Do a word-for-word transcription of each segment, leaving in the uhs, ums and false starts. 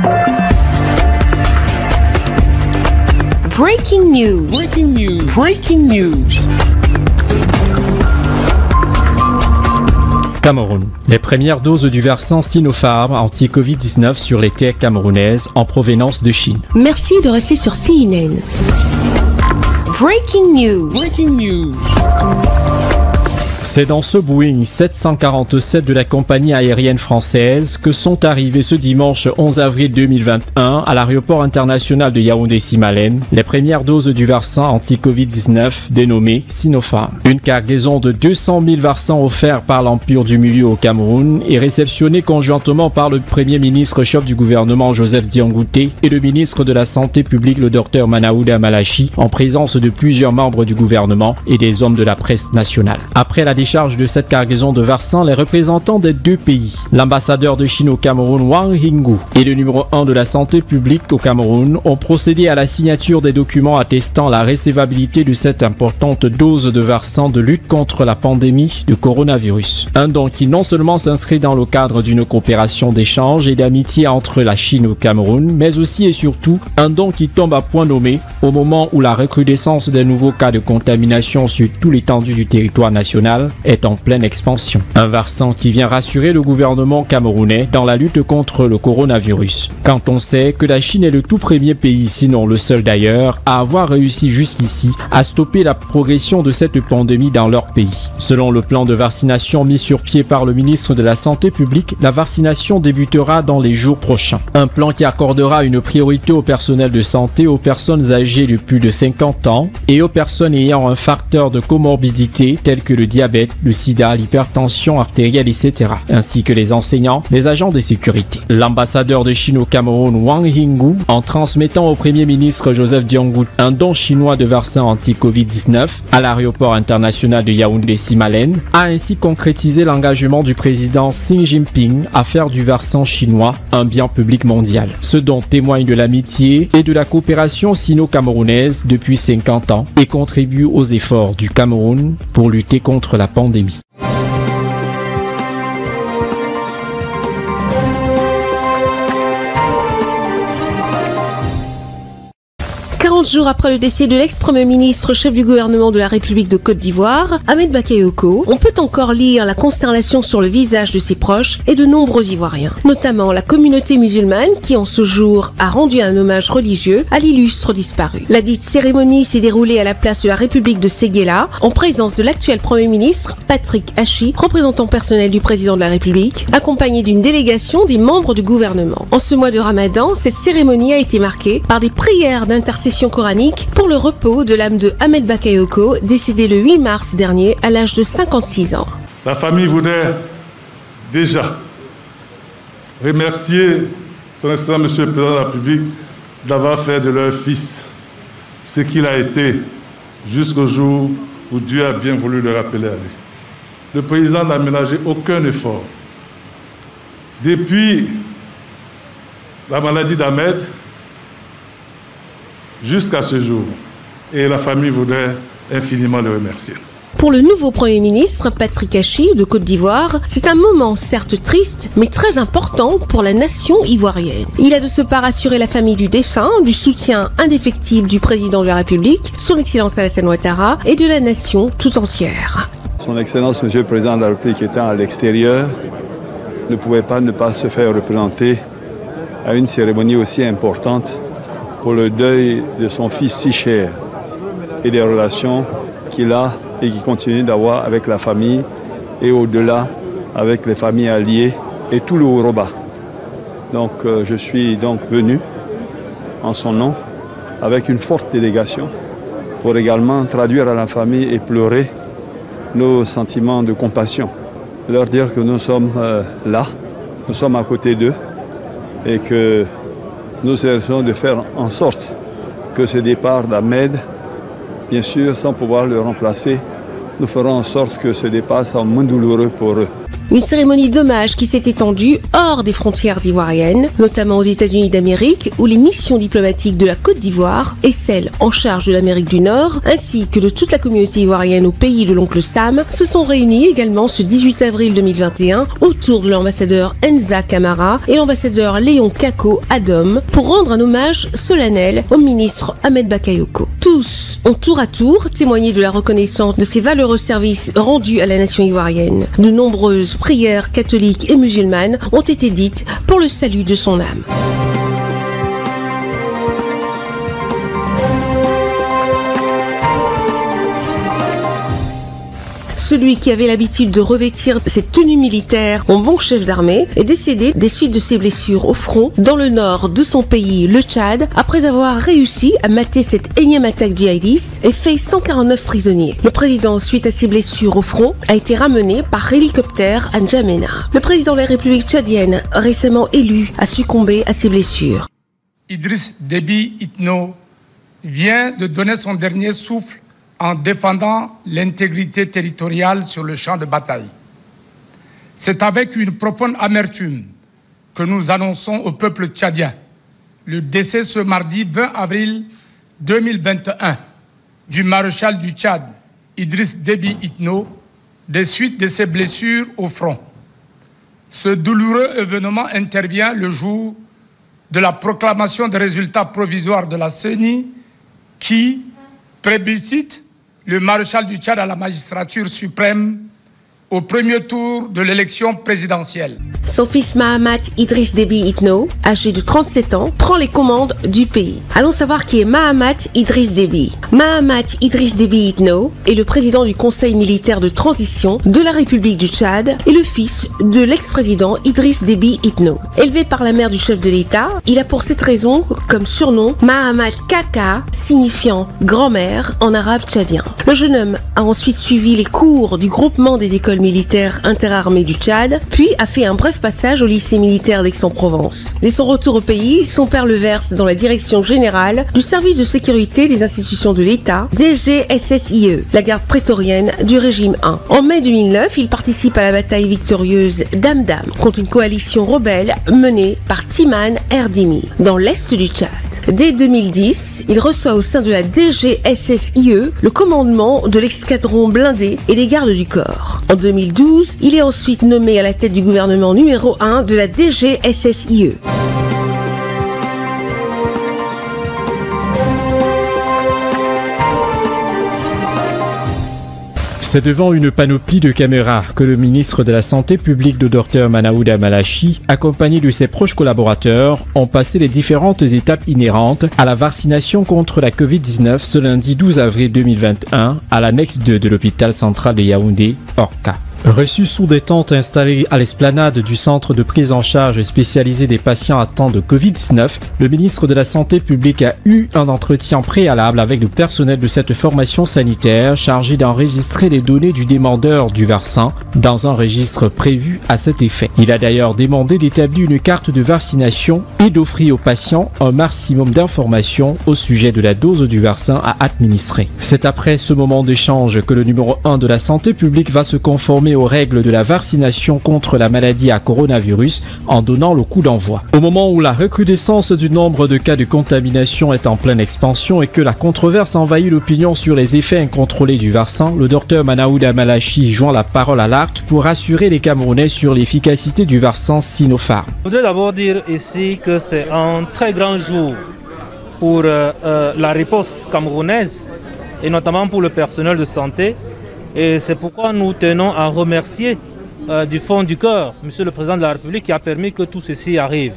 Breaking news. Breaking news. Breaking news. Cameroun. Les premières doses du vaccin Sinopharm anti-Covid dix-neuf sur les terres camerounaises en provenance de Chine. Merci de rester sur C N N. Breaking news. Breaking news. C'est dans ce Boeing sept cent quarante-sept de la compagnie aérienne française que sont arrivés ce dimanche onze avril deux mille vingt et un à l'aéroport international de Yaoundé-Simalène les premières doses du vaccin anti-Covid dix-neuf dénommé Sinopharm. Une cargaison de deux cent mille vaccins offerts par l'Empire du Milieu au Cameroun et réceptionnée conjointement par le Premier ministre chef du gouvernement Joseph Diangouté et le ministre de la Santé publique le docteur Manaouda Malachi en présence de plusieurs membres du gouvernement et des hommes de la presse nationale. Après la décharge de cette cargaison de vaccins, les représentants des deux pays, l'ambassadeur de Chine au Cameroun Wang Yinggu et le numéro un de la santé publique au Cameroun, ont procédé à la signature des documents attestant la recevabilité de cette importante dose de vaccin de lutte contre la pandémie de coronavirus. Un don qui non seulement s'inscrit dans le cadre d'une coopération d'échange et d'amitié entre la Chine et le Cameroun, mais aussi et surtout un don qui tombe à point nommé au moment où la recrudescence des nouveaux cas de contamination sur tout l'étendue du territoire national est en pleine expansion. Un vaccin qui vient rassurer le gouvernement camerounais dans la lutte contre le coronavirus. Quand on sait que la Chine est le tout premier pays, sinon le seul d'ailleurs, à avoir réussi jusqu'ici à stopper la progression de cette pandémie dans leur pays. Selon le plan de vaccination mis sur pied par le ministre de la Santé publique, la vaccination débutera dans les jours prochains. Un plan qui accordera une priorité au personnel de santé, aux personnes âgées de plus de cinquante ans et aux personnes ayant un facteur de comorbidité tel que le diabète, le sida, l'hypertension artérielle, et cetera, ainsi que les enseignants, les agents de sécurité. L'ambassadeur de Chine au Cameroun, Wang Yinggu, en transmettant au Premier ministre Joseph Diangouté un don chinois de vaccin anti-Covid dix-neuf à l'aéroport international de Yaoundé-Simalène, a ainsi concrétisé l'engagement du président Xi Jinping à faire du vaccin chinois un bien public mondial. Ce don témoigne de l'amitié et de la coopération sino-camerounaise depuis cinquante ans et contribue aux efforts du Cameroun pour lutter contre la pandémie. quarante jours après le décès de l'ex-premier ministre chef du gouvernement de la République de Côte d'Ivoire, Ahmed Bakayoko, on peut encore lire la consternation sur le visage de ses proches et de nombreux Ivoiriens, notamment la communauté musulmane qui en ce jour a rendu un hommage religieux à l'illustre disparu. La dite cérémonie s'est déroulée à la place de la République de Séguéla en présence de l'actuel Premier ministre Patrick Hachi, représentant personnel du président de la République, accompagné d'une délégation des membres du gouvernement. En ce mois de Ramadan, cette cérémonie a été marquée par des prières d'intercession coranique pour le repos de l'âme de Ahmed Bakayoko, décédé le huit mars dernier à l'âge de cinquante-six ans. La famille voudrait déjà remercier son Excellence Monsieur le Président de la République d'avoir fait de leur fils ce qu'il a été jusqu'au jour où Dieu a bien voulu le rappeler à lui. Le président n'a ménagé aucun effort. Depuis la maladie d'Ahmed, jusqu'à ce jour. Et la famille voudrait infiniment le remercier. Pour le nouveau Premier ministre, Patrick Hachi, de Côte d'Ivoire, c'est un moment certes triste, mais très important pour la nation ivoirienne. Il a de ce pas rassuré la famille du défunt, du soutien indéfectible du président de la République, son Excellence Alassane Ouattara, et de la nation tout entière. Son Excellence, Monsieur le Président de la République, étant à l'extérieur, ne pouvait pas ne pas se faire représenter à une cérémonie aussi importante pour le deuil de son fils si cher et des relations qu'il a et qu'il continue d'avoir avec la famille et au-delà avec les familles alliées et tout le Woroba. Donc euh, je suis donc venu en son nom avec une forte délégation pour également traduire à la famille et pleurer nos sentiments de compassion. Leur dire que nous sommes euh, là, nous sommes à côté d'eux et que nous essayons de faire en sorte que ce départ d'Ahmed, bien sûr sans pouvoir le remplacer, nous ferons en sorte que ce départ soit moins douloureux pour eux. Une cérémonie d'hommage qui s'est étendue hors des frontières ivoiriennes, notamment aux États-Unis d'Amérique, où les missions diplomatiques de la Côte d'Ivoire et celles en charge de l'Amérique du Nord, ainsi que de toute la communauté ivoirienne au pays de l'oncle Sam, se sont réunies également ce dix-huit avril deux mille vingt et un autour de l'ambassadeur Enza Camara et l'ambassadeur Léon Kako Adom pour rendre un hommage solennel au ministre Ahmed Bakayoko. Tous ont tour à tour témoigné de la reconnaissance de ces valeureux services rendus à la nation ivoirienne. De nombreuses prières catholiques et musulmanes ont été dites pour le salut de son âme. Celui qui avait l'habitude de revêtir cette tenue militaire en bon chef d'armée est décédé des suites de ses blessures au front dans le nord de son pays, le Tchad, après avoir réussi à mater cette énième attaque djihadiste et fait cent quarante-neuf prisonniers. Le président, suite à ses blessures au front, a été ramené par hélicoptère à N'Djamena. Le président de la République tchadienne, récemment élu, a succombé à ses blessures. Idriss Déby Itno vient de donner son dernier souffle en défendant l'intégrité territoriale sur le champ de bataille. C'est avec une profonde amertume que nous annonçons au peuple tchadien le décès ce mardi vingt avril deux mille vingt et un du maréchal du Tchad, Idriss Déby Itno, des suites de ses blessures au front. Ce douloureux événement intervient le jour de la proclamation des résultats provisoires de la C E N I qui plébiscite le maréchal du Tchad à la magistrature suprême au premier tour de l'élection présidentielle. Son fils Mahamat Idriss Déby Itno, âgé de trente-sept ans, prend les commandes du pays. Allons savoir qui est Mahamat Idriss Déby. Mahamat Idriss Déby Itno est le président du Conseil militaire de transition de la République du Tchad et le fils de l'ex-président Idriss Déby Itno. Élevé par la mère du chef de l'État, il a pour cette raison comme surnom Mahamat Kaka, signifiant grand-mère en arabe tchadien. Le jeune homme a ensuite suivi les cours du groupement des écoles militaire interarmée du Tchad, puis a fait un bref passage au lycée militaire d'Aix-en-Provence. Dès son retour au pays, son père le verse dans la direction générale du service de sécurité des institutions de l'État, D G S S I E, la garde prétorienne du régime un. En mai deux mille neuf, il participe à la bataille victorieuse d'Amdam contre une coalition rebelle menée par Timan Erdimi dans l'est du Tchad. Dès deux mille dix, il reçoit au sein de la D G S S I E le commandement de l'escadron blindé et des gardes du corps. En deux mille douze, il est ensuite nommé à la tête du gouvernement numéro un de la D G S S I E. C'est devant une panoplie de caméras que le ministre de la Santé publique, le docteur Manaouda Malachi, accompagné de ses proches collaborateurs, ont passé les différentes étapes inhérentes à la vaccination contre la covid dix-neuf ce lundi douze avril deux mille vingt et un à l'annexe deux de l'hôpital central de Yaoundé, Orca. Reçu sous des tentes installées à l'esplanade du centre de prise en charge spécialisé des patients atteints de covid dix-neuf, le ministre de la Santé publique a eu un entretien préalable avec le personnel de cette formation sanitaire chargé d'enregistrer les données du demandeur du vaccin dans un registre prévu à cet effet. Il a d'ailleurs demandé d'établir une carte de vaccination et d'offrir aux patients un maximum d'informations au sujet de la dose du vaccin à administrer. C'est après ce moment d'échange que le numéro un de la santé publique va se conformer aux règles de la vaccination contre la maladie à coronavirus en donnant le coup d'envoi. Au moment où la recrudescence du nombre de cas de contamination est en pleine expansion et que la controverse envahit l'opinion sur les effets incontrôlés du vaccin, le docteur Manaouda Malachi joint la parole à l'acte pour rassurer les Camerounais sur l'efficacité du vaccin Sinopharm. Je voudrais d'abord dire ici que c'est un très grand jour pour euh, euh, la riposte camerounaise et notamment pour le personnel de santé. Et c'est pourquoi nous tenons à remercier euh, du fond du cœur Monsieur le Président de la République qui a permis que tout ceci arrive.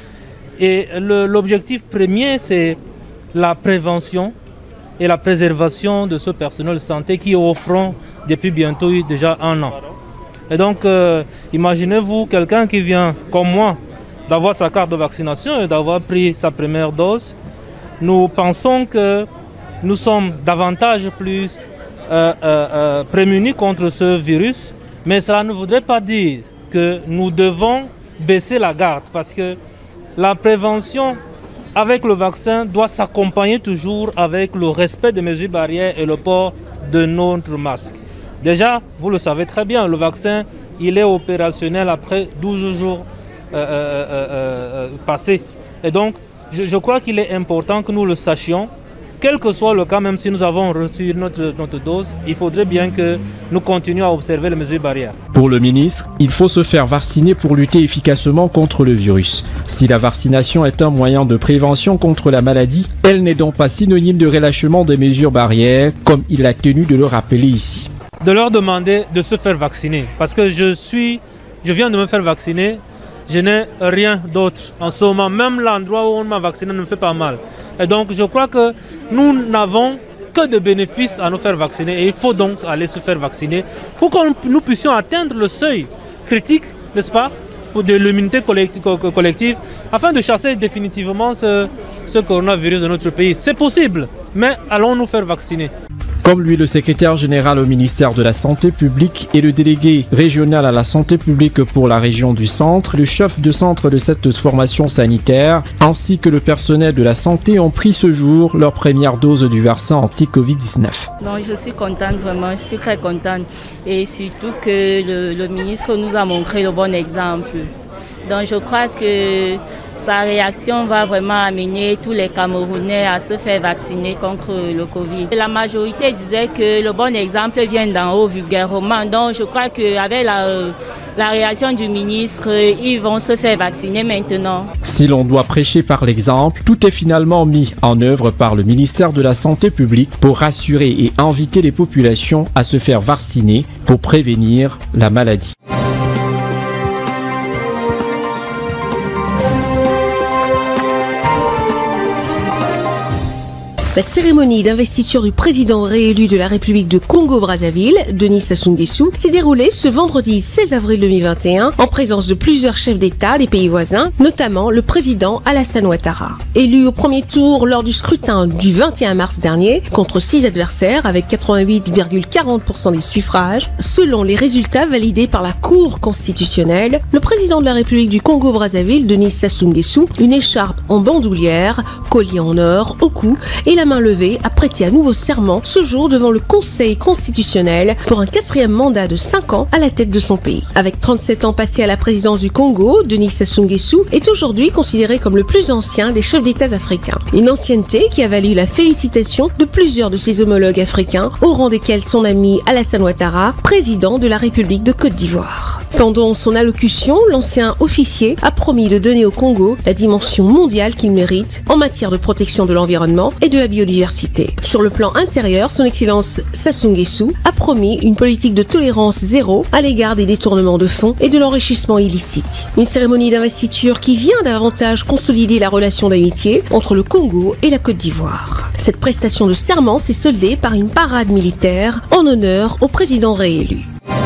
Et l'objectif premier, c'est la prévention et la préservation de ce personnel de santé qui est au front depuis bientôt déjà un an. Et donc, euh, imaginez-vous quelqu'un qui vient, comme moi, d'avoir sa carte de vaccination et d'avoir pris sa première dose. Nous pensons que nous sommes davantage plus Euh, euh, euh, prémunis contre ce virus, mais cela ne voudrait pas dire que nous devons baisser la garde parce que la prévention avec le vaccin doit s'accompagner toujours avec le respect des mesures barrières et le port de notre masque. Déjà, vous le savez très bien, le vaccin il est opérationnel après douze jours euh, euh, euh, euh, passés. Et donc, je, je crois qu'il est important que nous le sachions. Quel que soit le cas, même si nous avons reçu notre, notre dose, il faudrait bien que nous continuions à observer les mesures barrières. Pour le ministre, il faut se faire vacciner pour lutter efficacement contre le virus. Si la vaccination est un moyen de prévention contre la maladie, elle n'est donc pas synonyme de relâchement des mesures barrières, comme il a tenu de le rappeler ici. De leur demander de se faire vacciner, parce que je suis, je viens de me faire vacciner, je n'ai rien d'autre en ce moment. Même l'endroit où on m'a vacciné ne me fait pas mal. Et donc je crois que nous n'avons que de bénéfices à nous faire vacciner et il faut donc aller se faire vacciner pour que nous puissions atteindre le seuil critique, n'est-ce pas, pour de l'immunité collective, afin de chasser définitivement ce, ce coronavirus de notre pays. C'est possible, mais allons nous faire vacciner. Comme lui, le secrétaire général au ministère de la Santé publique et le délégué régional à la santé publique pour la région du centre, le chef de centre de cette formation sanitaire, ainsi que le personnel de la santé ont pris ce jour leur première dose du vaccin anti-Covid dix-neuf. Non, je suis contente, vraiment, je suis très contente. Et surtout que le, le ministre nous a montré le bon exemple. Donc je crois que sa réaction va vraiment amener tous les Camerounais à se faire vacciner contre le Covid. La majorité disait que le bon exemple vient d'en haut vulgairement. Donc je crois qu'avec la, la réaction du ministre, ils vont se faire vacciner maintenant. Si l'on doit prêcher par l'exemple, tout est finalement mis en œuvre par le ministère de la Santé publique pour rassurer et inviter les populations à se faire vacciner pour prévenir la maladie. La cérémonie d'investiture du président réélu de la République de Congo-Brazzaville, Denis Sassou Nguesso, s'est déroulée ce vendredi seize avril deux mille vingt et un en présence de plusieurs chefs d'État des pays voisins, notamment le président Alassane Ouattara. Élu au premier tour lors du scrutin du vingt et un mars dernier contre six adversaires avec quatre-vingt-huit virgule quarante pour cent des suffrages, selon les résultats validés par la Cour constitutionnelle, le président de la République du Congo-Brazzaville, Denis Sassou Nguesso, une écharpe en bandoulière, collier en or au cou et la main levée, a prêté à nouveau serment ce jour devant le Conseil constitutionnel pour un quatrième mandat de cinq ans à la tête de son pays. Avec trente-sept ans passés à la présidence du Congo, Denis Sassou Nguesso est aujourd'hui considéré comme le plus ancien des chefs d'État africains. Une ancienneté qui a valu la félicitation de plusieurs de ses homologues africains, au rang desquels son ami Alassane Ouattara, président de la République de Côte d'Ivoire. Pendant son allocution, l'ancien officier a promis de donner au Congo la dimension mondiale qu'il mérite en matière de protection de l'environnement et de la biodiversité. Sur le plan intérieur, son Excellence Sassou Nguesso a promis une politique de tolérance zéro à l'égard des détournements de fonds et de l'enrichissement illicite. Une cérémonie d'investiture qui vient davantage consolider la relation d'amitié entre le Congo et la Côte d'Ivoire. Cette prestation de serment s'est soldée par une parade militaire en honneur au président réélu.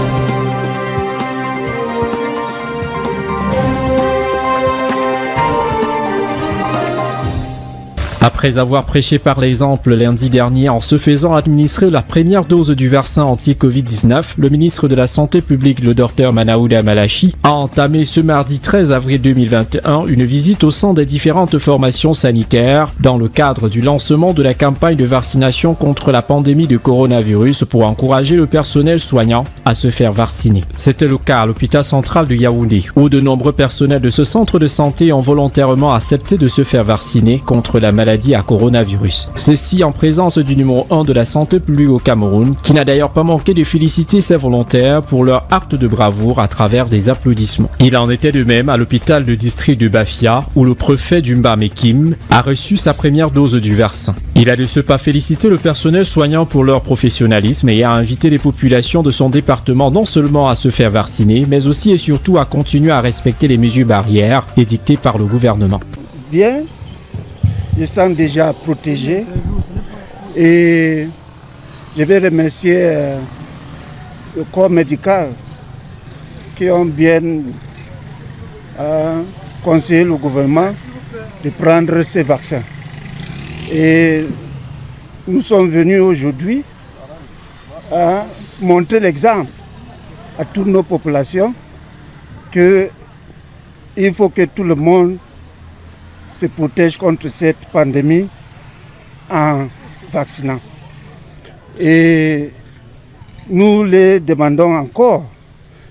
Après avoir prêché par l'exemple lundi dernier en se faisant administrer la première dose du vaccin anti-Covid dix-neuf, le ministre de la Santé publique, le docteur Manaouda Malachi, a entamé ce mardi treize avril deux mille vingt et un une visite au sein des différentes formations sanitaires dans le cadre du lancement de la campagne de vaccination contre la pandémie de coronavirus pour encourager le personnel soignant à se faire vacciner. C'était le cas à l'hôpital central de Yaoundé, où de nombreux personnels de ce centre de santé ont volontairement accepté de se faire vacciner contre la maladie à coronavirus. Ceci en présence du numéro un de la santé publique au Cameroun, qui n'a d'ailleurs pas manqué de féliciter ses volontaires pour leur acte de bravoure à travers des applaudissements. Il en était de même à l'hôpital de district de Bafia, où le préfet du Mbamé-Kim a reçu sa première dose du vaccin. Il a de ce pas félicité le personnel soignant pour leur professionnalisme et a invité les populations de son département non seulement à se faire vacciner, mais aussi et surtout à continuer à respecter les mesures barrières édictées par le gouvernement. Bien. Je sens déjà protégé et je vais remercier euh, le corps médical qui ont bien euh, conseillé le gouvernement de prendre ces vaccins. Et nous sommes venus aujourd'hui à montrer l'exemple à toutes nos populations qu'il faut que tout le monde se protège contre cette pandémie en vaccinant. Et nous les demandons encore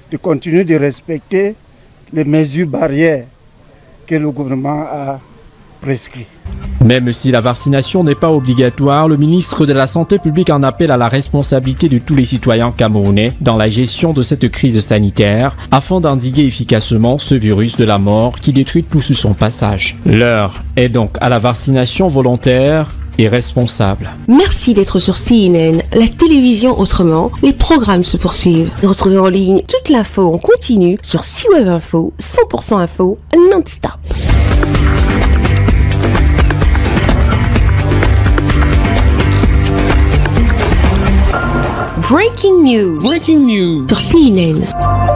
de continuer de respecter les mesures barrières que le gouvernement a prescrites. Même si la vaccination n'est pas obligatoire, le ministre de la Santé publique en appelle à la responsabilité de tous les citoyens camerounais dans la gestion de cette crise sanitaire afin d'endiguer efficacement ce virus de la mort qui détruit tout sur son passage. L'heure est donc à la vaccination volontaire et responsable. Merci d'être sur C N N, la télévision autrement. Les programmes se poursuivent. Retrouvez en ligne toute l'info en continu sur C Web Info, cent pour cent info, non-stop. Breaking news. Breaking news. Sur C N N.